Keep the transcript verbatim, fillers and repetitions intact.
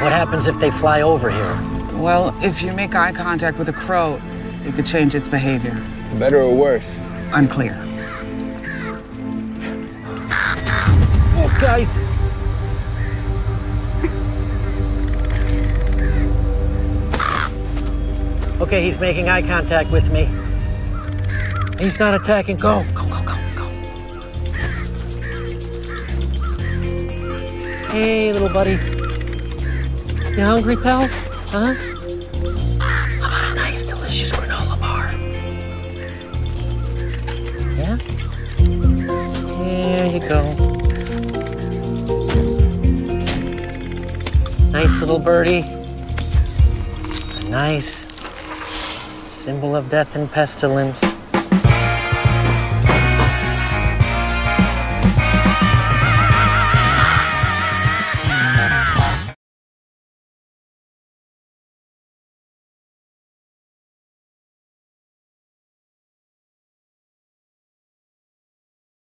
What happens if they fly over here? Well, if you make eye contact with a crow, it could change its behavior. Better or worse? Unclear. Oh, guys. Okay, he's making eye contact with me. He's not attacking. Go, go, go, go, go. Hey, little buddy. You hungry, pal? Huh? How about a nice, delicious granola bar? Yeah? There you go. Nice little birdie. A nice symbol of death and pestilence.